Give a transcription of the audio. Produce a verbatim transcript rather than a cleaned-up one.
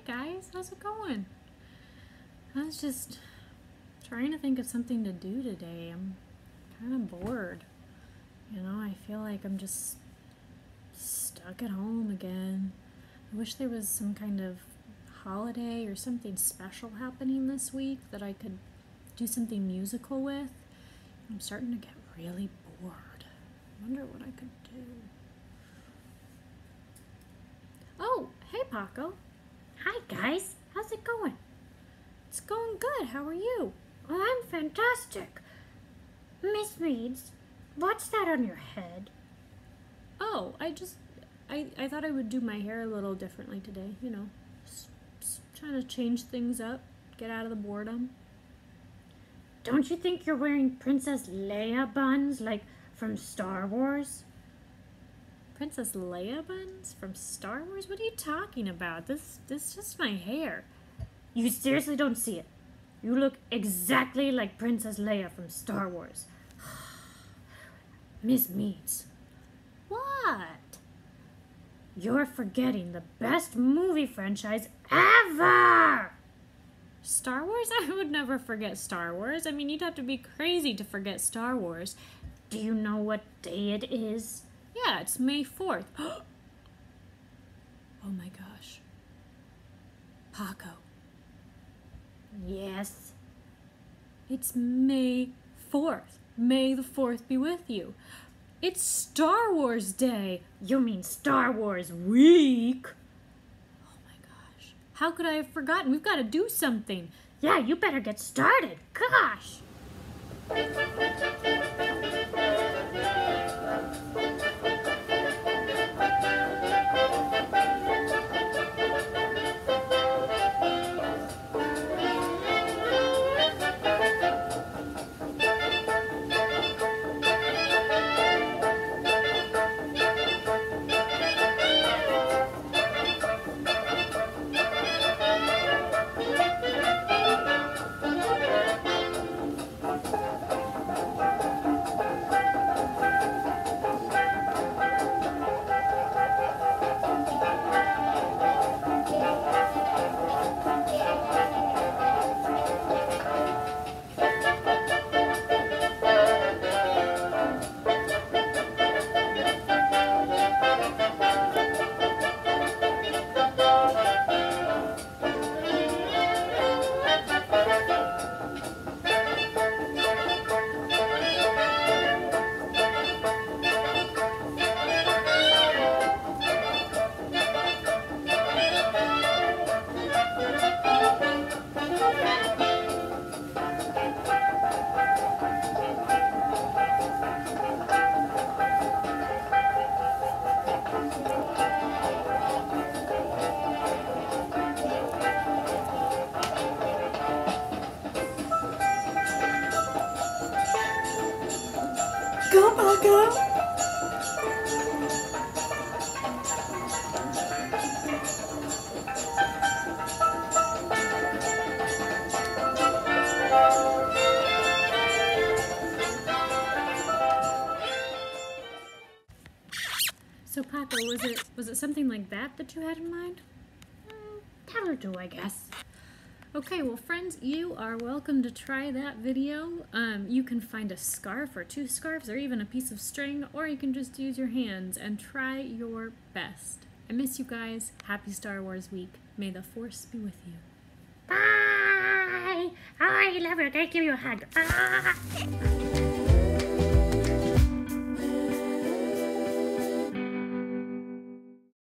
guys, how's it going? I was just trying to think of something to do today. I'm kind of bored. You know, I feel like I'm just stuck at home again. I wish there was some kind of holiday or something special happening this week that I could do something musical with. I'm starting to get really bored. I wonder what I could do. Oh, hey Paco. Hi guys, how's it going? It's going good. How are you? Oh, I'm fantastic. Miss Meads, what's that on your head? Oh, I just, I, I thought I would do my hair a little differently today, you know. Just, just trying to change things up, get out of the boredom. Don't you think you're wearing Princess Leia buns like from Star Wars? Princess Leia buns from Star Wars? What are you talking about? This, this is just my hair. You seriously don't see it. You look exactly like Princess Leia from Star Wars. Miss Meads. What? You're forgetting the best movie franchise ever! Star Wars? I would never forget Star Wars. I mean, you'd have to be crazy to forget Star Wars. Do you know what day it is? Yeah, it's May fourth. Oh my gosh. Paco. Yes? It's May fourth. May the fourth be with you. It's Star Wars Day. You mean Star Wars Week? Oh my gosh. How could I have forgotten? We've got to do something. Yeah, you better get started. Gosh. Go, Paco! So Paco, was it was it something like that that you had in mind? Mm, that'll do, I guess. Okay, well friends, you are welcome to try that video. Um, you can find a scarf or two scarves or even a piece of string, or you can just use your hands and try your best. I miss you guys. Happy Star Wars week. May the Force be with you. Bye! I love you. I give you a hug. Ah.